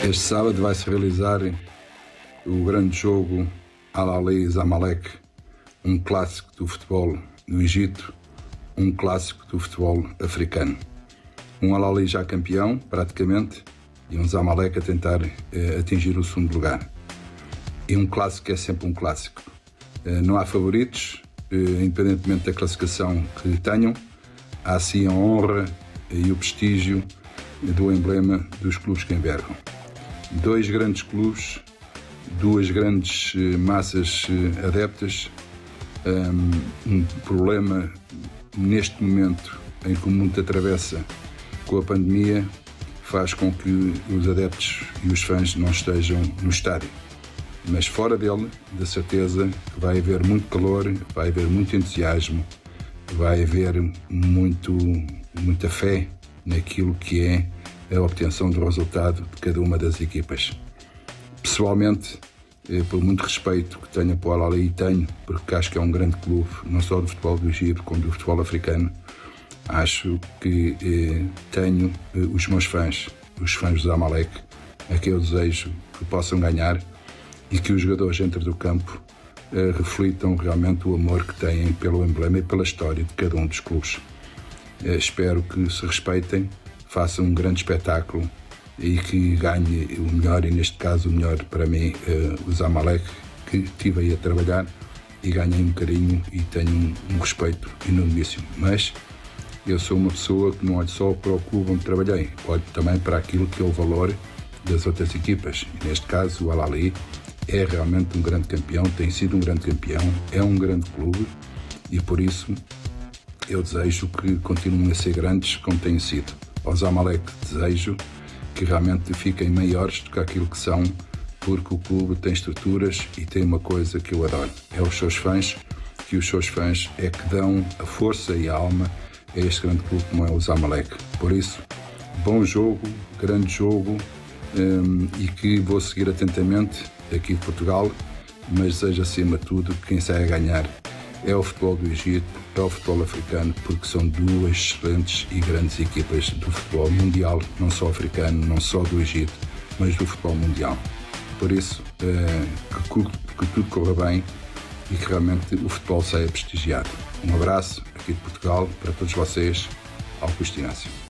Este sábado vai-se realizar o grande jogo Al-Ahly-Zamalek, um clássico do futebol do Egito, um clássico do futebol africano. Um Al-Ahly já campeão, praticamente, e um Zamalek a tentar atingir o segundo lugar. E um clássico é sempre um clássico. Não há favoritos, independentemente da classificação que tenham, há sim a honra e o prestígio do emblema dos clubes que envergam. Dois grandes clubes, duas grandes massas adeptas, um problema neste momento em que o mundo atravessa com a pandemia faz com que os adeptos e os fãs não estejam no estádio. Mas fora dele, da certeza que vai haver muito calor, vai haver muito entusiasmo, vai haver muita fé naquilo que é a obtenção do resultado de cada uma das equipas. Pessoalmente, por muito respeito que tenho para o Al-Ahly, e tenho, porque acho que é um grande clube, não só do futebol do Egito, como do futebol africano, acho que tenho os meus fãs, os fãs do Zamalek, a quem eu desejo que possam ganhar e que os jogadores dentro do campo reflitam realmente o amor que têm pelo emblema e pela história de cada um dos clubes. Espero que se respeitem, façam um grande espetáculo e que ganhe o melhor, e neste caso o melhor para mim, o Zamalek, que estive aí a trabalhar e ganhei um carinho e tenho um respeito enormíssimo. Mas eu sou uma pessoa que não olho só para o clube onde trabalhei, olho também para aquilo que é o valor das outras equipas. E neste caso o Al-Ahly é realmente um grande campeão, tem sido um grande campeão, é um grande clube e por isso eu desejo que continuem a ser grandes como têm sido. Ao Zamalek desejo que realmente fiquem maiores do que aquilo que são, porque o clube tem estruturas e tem uma coisa que eu adoro, é os seus fãs, que os seus fãs é que dão a força e a alma a este grande clube como é o Zamalek. Por isso, bom jogo, grande jogo, e que vou seguir atentamente aqui de Portugal, mas desejo acima de tudo que quem sai a ganhar é o futebol do Egito, é o futebol africano, porque são duas excelentes e grandes equipas do futebol mundial, não só africano, não só do Egito, mas do futebol mundial. Por isso, que tudo corra bem e que realmente o futebol saia prestigiado. Um abraço aqui de Portugal para todos vocês, Augusto Inácio.